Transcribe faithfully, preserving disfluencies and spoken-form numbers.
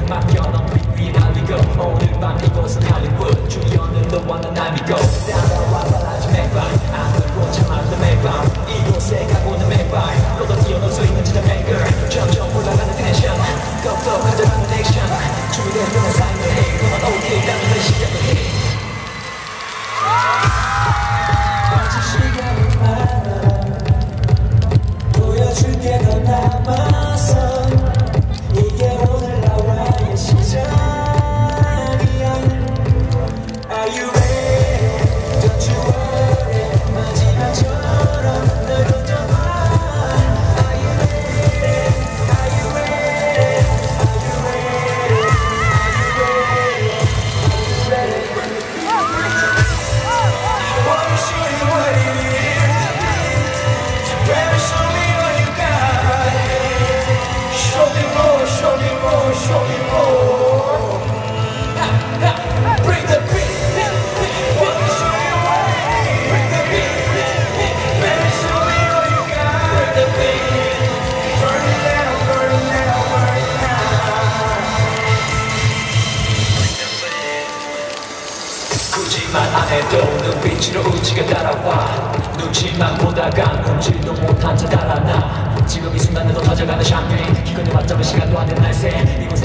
맡겨 넌 빛 위에 날리고 오늘 밤 이곳은 할리우드 주연은 너와 난 날 믿고 따라와 바라지 매밤 아무도 참아도 매밤 이곳에 가고는 매밤 너도 뛰어놀 수 있는 지점 앵글 점점 올라가는 텐션 꺾어 가져가는 액션 준비된 삶을 해 너만 오케이 라는 내 시작을 해 아직 시간이 많아 보여줄 게 더 남았어 이게 오늘 나와의 시작이야 Are you ready? Don't you worry 마지막처럼 널 던져봐 Are you ready? Are you ready? Are you ready? Are you ready? Wanna show you what it is Baby, show me what you got Show me more, show me more, show me more Bring the beat Wanna show you what it is Bring the beat Baby, show me what you got Bring the beat Burn it down, burn it down, burn it down 굳이만 안 해도 눈빛으로 우지가 따라와 눈치만 보다가 눈질도 못한 채 달아나 지금 이 순간에도 터져가는 샴페인 기건이 맞잡은 시간도 안 된 날새